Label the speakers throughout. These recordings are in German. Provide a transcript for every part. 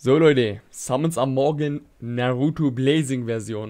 Speaker 1: So Leute, Summons am Morgen Naruto Blazing Version.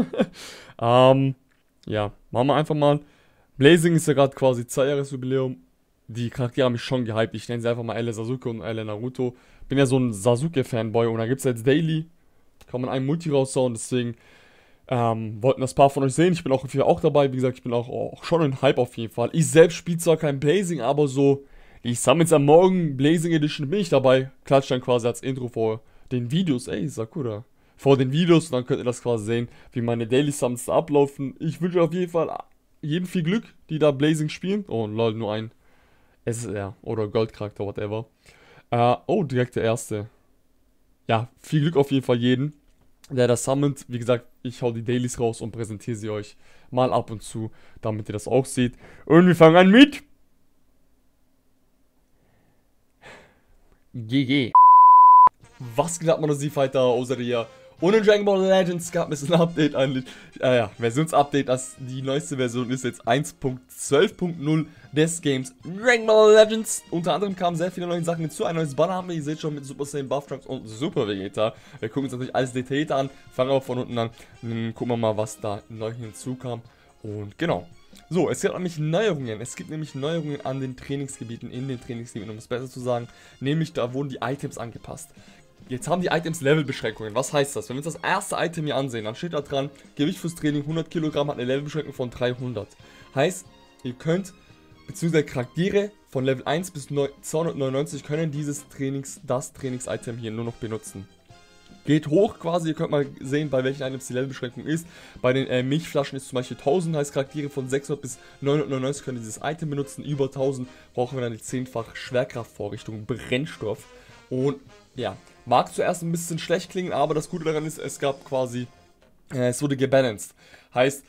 Speaker 1: Ja, machen wir einfach mal. Blazing ist ja gerade quasi 2-Jahres-Jubiläum. Die Charaktere haben mich schon gehypt. Ich nenne sie einfach mal Elle Sasuke und Elle Naruto. Bin ja so ein Sasuke-Fanboy und da gibt es jetzt Daily. Kann man einen Multi raushauen, deswegen wollten das paar von euch sehen. Ich bin auch auf jeden Fall auch dabei. Wie gesagt, ich bin auch schon ein Hype auf jeden Fall. Ich selbst spiele zwar kein Blazing, aber so die Summons am Morgen Blazing Edition bin ich dabei. Klatscht dann quasi als Intro vor den Videos. Ey, Sakura. Vor den Videos und dann könnt ihr das quasi sehen, wie meine Daily Summons da ablaufen. Ich wünsche auf jeden Fall jedem viel Glück, die da Blazing spielen. Oh, lol, nur ein SSR oder Goldcharakter, whatever. Oh, direkt der erste. Ja, viel Glück auf jeden Fall jeden, der das summont. Wie gesagt, ich hau die Dailies raus und präsentiere sie euch mal ab und zu, damit ihr das auch seht. Und wir fangen an mit GG. Was geht ab, meine Z-Fighter, außer dir? Und in Dragon Ball Legends gab es ein Update eigentlich. Ja, Versionsupdate, die neueste Version ist jetzt 1.12.0 des Games Dragon Ball Legends. Unter anderem kamen sehr viele neue Sachen hinzu. Ein neues Banner haben wir, ihr seht schon, mit Super Saiyan, Buff Trunks und Super Vegeta. Wir gucken uns natürlich alles detailliert an, fangen aber von unten an. Dann gucken wir mal, was da neu hinzukam. Und genau. So, es gibt nämlich Neuerungen. Es gibt nämlich Neuerungen an den Trainingsgebieten, in den Trainingsgebieten, um es besser zu sagen. Nämlich, da wurden die Items angepasst. Jetzt haben die Items Levelbeschränkungen. Was heißt das? Wenn wir uns das erste Item hier ansehen, dann steht da dran, Gewicht fürs Training 100 Kilogramm hat eine Levelbeschränkung von 300. Heißt, ihr könnt, beziehungsweise Charaktere von Level 1 bis 299 können das Trainings-Item hier nur noch benutzen. Geht hoch quasi, ihr könnt mal sehen, bei welchen Items die Levelbeschränkung ist. Bei den Milchflaschen ist zum Beispiel 1000, heißt Charaktere von 600 bis 999 können dieses Item benutzen. Über 1000 brauchen wir dann die 10-fach Schwerkraftvorrichtung Brennstoff. Und ja, mag zuerst ein bisschen schlecht klingen, aber das Gute daran ist, es gab quasi, es wurde gebalanced. Heißt,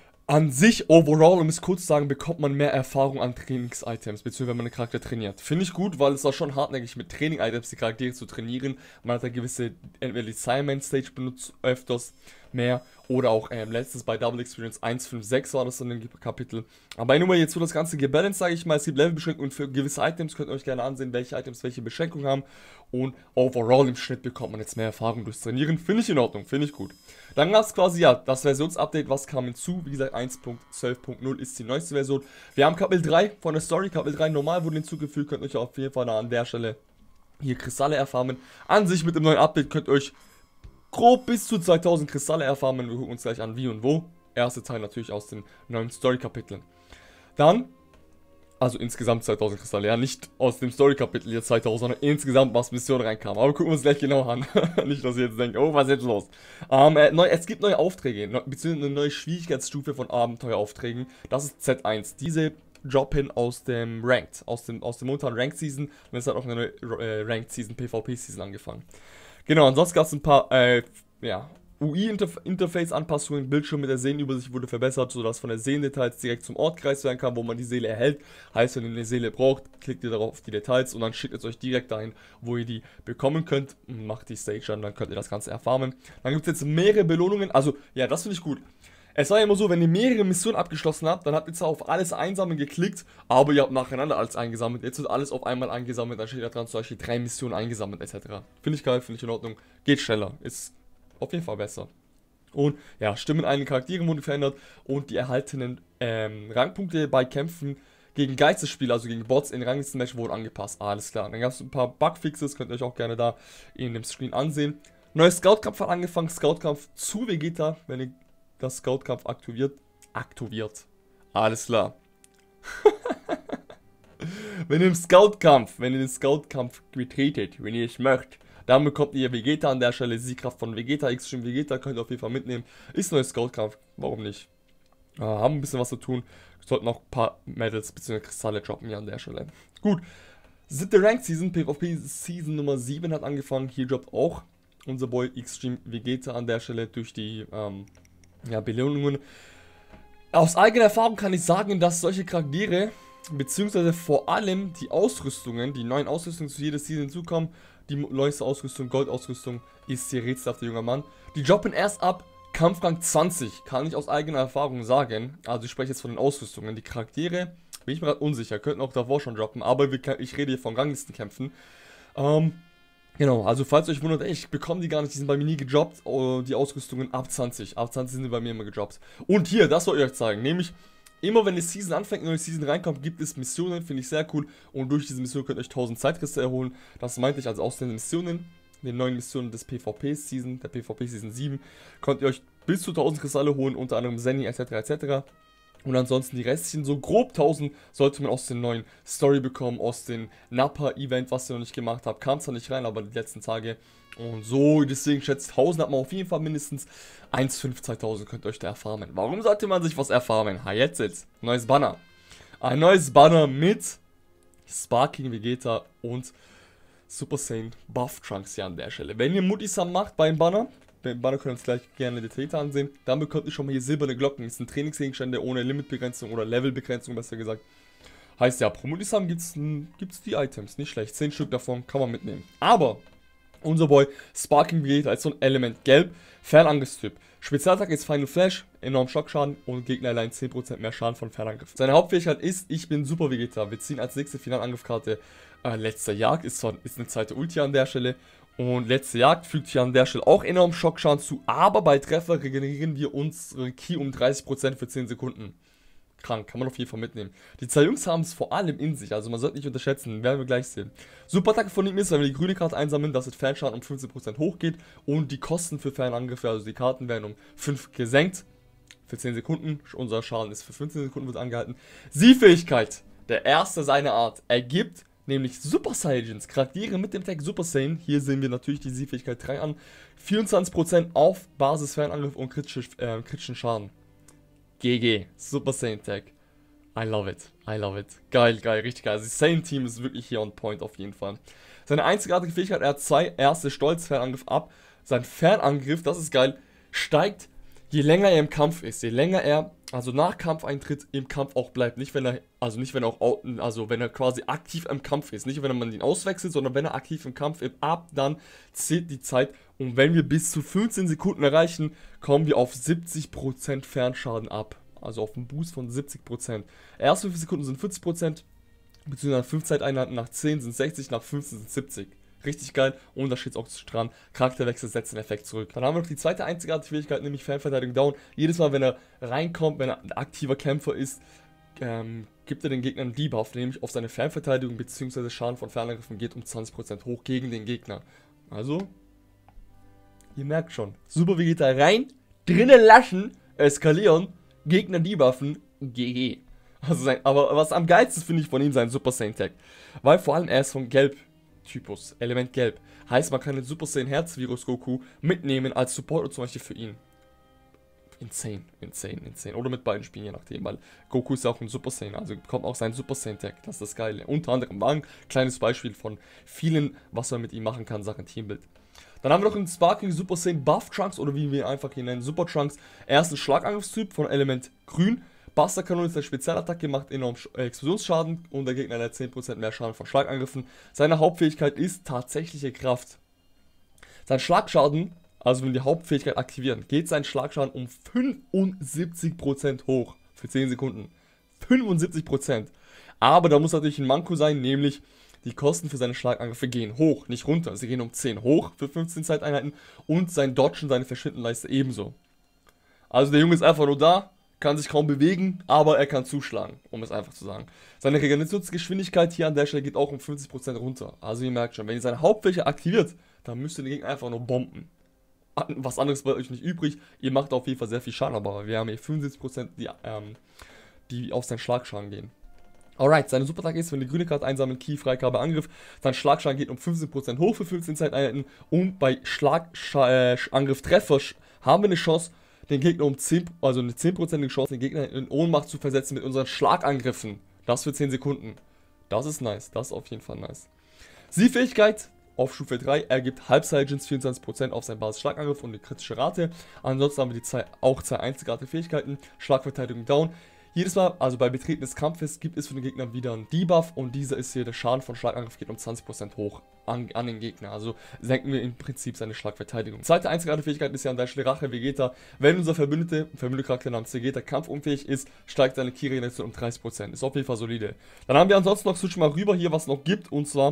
Speaker 1: an sich, overall, um es kurz zu sagen, bekommt man mehr Erfahrung an Trainings-Items, beziehungsweise wenn man einen Charakter trainiert. Finde ich gut, weil es war schon hartnäckig mit Training-Items die Charaktere zu trainieren. Man hat da gewisse, entweder die Simon-Stage benutzt öfters mehr oder auch letztens bei Double Experience 1.5.6 war das in dem Kapitel. Aber anyway, jetzt wird das Ganze gebalanced, sage ich mal. Es gibt Levelbeschränkungen für gewisse Items, könnt ihr euch gerne ansehen, welche Items welche Beschränkungen haben. Und overall im Schnitt bekommt man jetzt mehr Erfahrung durchs Trainieren. Finde ich in Ordnung, finde ich gut. Dann gab es quasi, ja, das Versionsupdate, was kam hinzu. Wie gesagt, 1.12.0 ist die neueste Version. Wir haben Kapitel 3 von der Story. Kapitel 3 normal wurde hinzugefügt. Könnt ihr euch auf jeden Fall an der Stelle hier Kristalle erfarmen. An sich mit dem neuen Update könnt ihr euch grob bis zu 2000 Kristalle erfarmen. Wir gucken uns gleich an, wie und wo. Erste Teil natürlich aus den neuen Story-Kapiteln. Dann, also insgesamt 2000 Kristalle, ja, nicht aus dem Story-Kapitel hier 2000, sondern insgesamt, was Mission reinkam. Aber gucken wir uns gleich genau an. Nicht, dass ihr jetzt denkt, oh, was ist jetzt los? Es gibt neue Aufträge, beziehungsweise eine neue Schwierigkeitsstufe von Abenteueraufträgen. Das ist Z1. Diese droppen aus dem Ranked, aus dem momentanen Ranked Season. Und es hat auch eine neue Ranked Season, PvP Season angefangen. Genau, ansonsten gab es ein paar, UI-Interface-Anpassungen, Bildschirm mit der Seelenübersicht wurde verbessert, sodass von der Seelendetails direkt zum Ort gereist werden kann, wo man die Seele erhält. Heißt, wenn ihr eine Seele braucht, klickt ihr darauf auf die Details und dann schickt es euch direkt dahin, wo ihr die bekommen könnt. Macht die Stage an, dann könnt ihr das Ganze erfarmen. Dann gibt es jetzt mehrere Belohnungen, also, ja, das finde ich gut. Es war ja immer so, wenn ihr mehrere Missionen abgeschlossen habt, dann habt ihr zwar auf alles einsammeln geklickt, aber ihr habt nacheinander alles eingesammelt. Jetzt wird alles auf einmal eingesammelt, dann steht da dran zum Beispiel 3 Missionen eingesammelt etc. Finde ich geil, finde ich in Ordnung. Geht schneller, ist auf jeden Fall besser. Und ja, Stimmen einiger Charaktere wurden verändert und die erhaltenen Rangpunkte bei Kämpfen gegen Geistesspieler, also gegen Bots in ranglisten Match wurden angepasst. Alles klar. Dann gab es ein paar Bugfixes, könnt ihr euch auch gerne da in dem Screen ansehen. Neues Scout-Kampf hat angefangen, Scout-Kampf zu Vegeta, wenn ihr das Scout-Kampf aktiviert. Alles klar. Wenn ihr den Scout-Kampf betretet, wenn ihr es möchtet, dann bekommt ihr Vegeta an der Stelle, Siegkraft von Vegeta, Extreme Vegeta, könnt ihr auf jeden Fall mitnehmen. Ist ein neues Scout-Kampf, warum nicht? Haben ein bisschen was zu tun. Sollten auch ein paar Medals bzw. Kristalle droppen hier an der Stelle. Gut, 7. Rank Season, PvP Season Nummer 7 hat angefangen. Hier droppt auch unser Boy Extreme Vegeta an der Stelle durch die Belohnungen. Aus eigener Erfahrung kann ich sagen, dass solche Charaktere, beziehungsweise vor allem die Ausrüstungen, die neuen Ausrüstungen zu jeder Season hinzukommen, die neueste Ausrüstung, Goldausrüstung, ist hier rätselhafter junger Mann. Die droppen erst ab Kampfrang 20, kann ich aus eigener Erfahrung sagen. Also ich spreche jetzt von den Ausrüstungen. Die Charaktere, bin ich mir gerade unsicher, könnten auch davor schon droppen, aber ich rede hier von Ranglistenkämpfen. Genau, also falls ihr euch wundert, ey, ich bekomme die gar nicht, die sind bei mir nie gedroppt, die Ausrüstungen ab 20. Ab 20 sind die bei mir immer gedroppt. Und hier, das soll ich euch zeigen, nämlich immer wenn die Season anfängt, eine neue Season reinkommt, gibt es Missionen, finde ich sehr cool. Und durch diese Mission könnt ihr euch 1000 Zeitrisse erholen. Das meinte ich also aus den Missionen, den neuen Missionen des PvP-Season, der PvP-Season 7, könnt ihr euch bis zu 1000 Kristalle holen, unter anderem Zenny etc. etc. Und ansonsten die restlichen, so grob 1000, sollte man aus den neuen Story bekommen, aus dem Napa-Event, was ihr noch nicht gemacht habt. Kam zwar nicht rein, aber die letzten Tage. Und so, deswegen schätzt 1000 hat man auf jeden Fall mindestens 1,5, 2000 könnt ihr euch da erfarmen. Warum sollte man sich was erfarmen? Ha, jetzt. Neues Banner. Ein neues Banner mit Sparking Vegeta und Super Saiyan Buff Trunks hier an der Stelle. Wenn ihr Mutisam macht beim Banner, den Banner können wir uns gleich gerne detaillierter ansehen. Dann bekommt ihr schon mal hier silberne Glocken. Das sind Trainingsgegenstände ohne Limitbegrenzung oder Levelbegrenzung, besser gesagt. Heißt ja, pro Mutisam gibt's die Items. Nicht schlecht. 10 Stück davon kann man mitnehmen. Aber unser Boy Sparking Vegeta als so ein Element gelb. Fernangriffstyp. Spezialattacke ist Final Flash, enorm Schockschaden und Gegner allein 10% mehr Schaden von Fernangriff. Seine Hauptfähigkeit ist, ich bin Super Vegeta. Wir ziehen als nächste Finalangriffkarte letzter Jagd. Ist eine zweite Ulti an der Stelle. Und letzte Jagd fügt hier an der Stelle auch enorm Schockschaden zu, aber bei Treffer regenerieren wir unsere Ki um 30% für 10 Sekunden. Krank, kann man auf jeden Fall mitnehmen. Die zwei Jungs haben es vor allem in sich, also man sollte nicht unterschätzen, werden wir gleich sehen. Superattacke von ihm ist, wenn wir die grüne Karte einsammeln, dass das Fernschaden um 15% hochgeht und die Kosten für Fernangriffe, also die Karten werden um 5 gesenkt. Für 10 Sekunden, unser Schaden ist für 15 Sekunden wird angehalten. Sie-Fähigkeit, der erste seiner Art, ergibt nämlich Super Saiyans, Charaktere mit dem Tag Super Saiyan. Hier sehen wir natürlich die Sie-Fähigkeit 3 an. 24% auf Basis Fernangriff und kritischen Schaden. GG, Super Saiyan Tag. I love it, I love it. Geil, geil, richtig geil. Also das Saiyan-Team ist wirklich hier on point auf jeden Fall. Seine einzigartige Fähigkeit, er hat 2 erste Stolz-Fernangriff ab. Sein Fernangriff, das ist geil, steigt, je länger er im Kampf ist, je länger er, also nach Kampfeintritt im Kampf auch bleibt, nicht wenn er, wenn er quasi aktiv im Kampf ist, nicht wenn man ihn auswechselt, sondern wenn er aktiv im Kampf ist, ab dann zählt die Zeit und wenn wir bis zu 15 Sekunden erreichen, kommen wir auf 70% Fernschaden ab, also auf einen Boost von 70%. Erste 5 Sekunden sind 40%, beziehungsweise nach 5 Zeiteinheiten, nach 10 sind 60, nach 15 sind 70. Richtig geil, und da steht auch dran, Charakterwechsel setzt den Effekt zurück. Dann haben wir noch die zweite einzigartige Fähigkeit, nämlich Fernverteidigung down. Jedes Mal, wenn er reinkommt, wenn er ein aktiver Kämpfer ist, gibt er den Gegnern einen Debuff, nämlich auf seine Fernverteidigung bzw. Schaden von Fernangriffen geht um 20% hoch gegen den Gegner. Also, ihr merkt schon, Super Vegeta rein, drinnen laschen, eskalieren, Gegner debuffen, GG. Also aber was am geilsten finde ich von ihm sein Super Saiyan Tag, weil vor allem er ist von Gelb. Typus, Element Gelb. Heißt, man kann den Super Saiyan Herz-Virus Goku mitnehmen als Support zum Beispiel für ihn. Insane, insane, insane. Oder mit beiden Spielen, je nachdem, weil Goku ist ja auch ein Super Saiyan, also bekommt auch sein Super Saiyan Tag. Das ist das Geile. Unter anderem war ein kleines Beispiel von vielen, was man mit ihm machen kann, Sachen Teambuild. Dann haben wir noch einen Sparking Super Saiyan Buff Trunks, oder wie wir ihn einfach hier nennen, Super Trunks. Er ist ein Schlagangriffstyp von Element Grün. Buster-Kanone ist eine Spezialattacke, macht enorm Explosionsschaden und der Gegner hat 10% mehr Schaden von Schlagangriffen. Seine Hauptfähigkeit ist tatsächliche Kraft. Sein Schlagschaden, also wenn wir die Hauptfähigkeit aktivieren, geht sein Schlagschaden um 75% hoch für 10 Sekunden. 75%. Aber da muss natürlich ein Manko sein, nämlich die Kosten für seine Schlagangriffe gehen hoch, nicht runter. Sie gehen um 10 hoch für 15 Zeiteinheiten und sein Dodgen, seine Verschwindenleiste ebenso. Also der Junge ist einfach nur da, kann sich kaum bewegen, aber er kann zuschlagen, um es einfach zu sagen. Seine Regenerationsgeschwindigkeit hier an der Stelle geht auch um 50% runter. Also ihr merkt schon, wenn ihr seine Hauptfläche aktiviert, dann müsst ihr den Gegner einfach nur bomben. Was anderes bleibt euch nicht übrig. Ihr macht auf jeden Fall sehr viel Schaden, aber wir haben hier 75%, die auf seinen Schlagschaden gehen. Alright, seine Superattacke ist, wenn die grüne Karte einsammeln, Ki, Freigabe, Angriff. Sein Schlagschaden geht um 15% hoch für 15 Zeiteinheiten. Und bei Schlagangriff Treffer haben wir eine Chance, den Gegner um 10, also eine 10%ige Chance, den Gegner in Ohnmacht zu versetzen mit unseren Schlagangriffen. Das für 10 Sekunden. Das ist nice, das ist auf jeden Fall nice. Sie-Fähigkeit auf Stufe 3 ergibt Halb-Saiyajins 24% auf seinen Basis-Schlagangriff und die kritische Rate. Ansonsten haben wir auch zwei einzigartige Fähigkeiten, Schlagverteidigung down. Jedes Mal, also bei Betreten des Kampfes, gibt es für den Gegner wieder einen Debuff und dieser ist hier, der Schaden von Schlagangriff geht um 20% hoch an den Gegner. Also senken wir im Prinzip seine Schlagverteidigung. Zweite einzigartige Fähigkeit ist ja an der Stelle Rache Vegeta. Wenn unser Verbündete-Charakter namens Vegeta kampfunfähig ist, steigt seine Ki-Regeneration um 30%. Ist auf jeden Fall solide. Dann haben wir ansonsten noch, switch mal rüber hier, was noch gibt, und zwar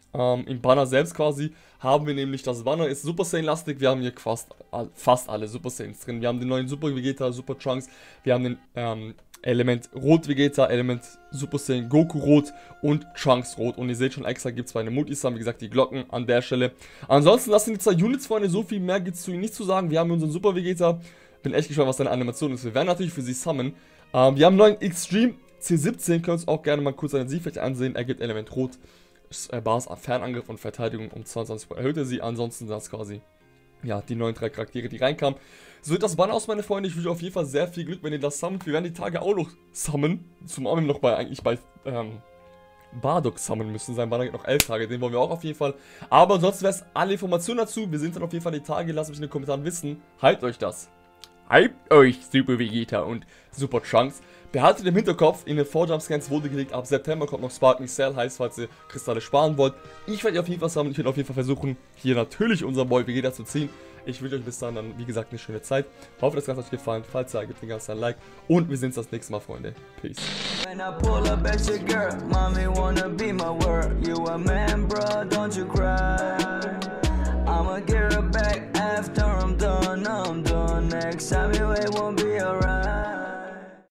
Speaker 1: Im Banner selbst quasi haben wir nämlich, das Banner ist Super Saiyan-lastig, wir haben hier fast alle Super Saiyans drin. Wir haben den neuen Super Vegeta, Super Trunks, wir haben den Element Rot Vegeta, Element Super Saiyan Goku Rot und Trunks Rot. Und ihr seht schon, extra gibt es bei einem Multisun, wie gesagt, die Glocken an der Stelle. Ansonsten, das sind die 2 Units, Freunde, so viel mehr gibt es zu ihnen nicht zu sagen. Wir haben unseren Super Vegeta, bin echt gespannt, was seine Animation ist. Wir werden natürlich für sie summonen. Wir haben einen neuen Extreme C17, könnt ihr auch gerne mal kurz seine Siegfläche ansehen. Er gibt Element Rot, Basis an Fernangriff und Verteidigung um 22 erhöht er sie. Ansonsten sind das quasi, ja, die neuen 3 Charaktere, die reinkamen. So sieht das Banner aus, meine Freunde. Ich wünsche auf jeden Fall sehr viel Glück, wenn ihr das summont. Wir werden die Tage auch noch summonen. Zumal wir noch eigentlich bei Bardock summonen müssen. Sein Banner geht noch 11 Tage, den wollen wir auch auf jeden Fall. Aber ansonsten wäre es alle Informationen dazu. Wir sind dann auf jeden Fall die Tage. Lasst mich in den Kommentaren wissen. Haltet euch das. Hypt euch, Super Vegeta und Super Trunks. Behaltet im Hinterkopf, in den 4Jump-Scans wurde gelegt, ab September kommt noch Sparking Cell, heißt, falls ihr Kristalle sparen wollt. Ich werde auf jeden Fall sammeln, ich werde auf jeden Fall versuchen, hier natürlich unseren Boy Vegeta zu ziehen. Ich wünsche euch bis dahin dann, wie gesagt, eine schöne Zeit. Hoffe, das Ganze hat euch gefallen. Falls ja, gebt den ganzen ein Like. Und wir sehen uns das nächste Mal, Freunde. Peace. When I pull up at your girl, mommy wanna be my world. You a man, bro, don't you cry.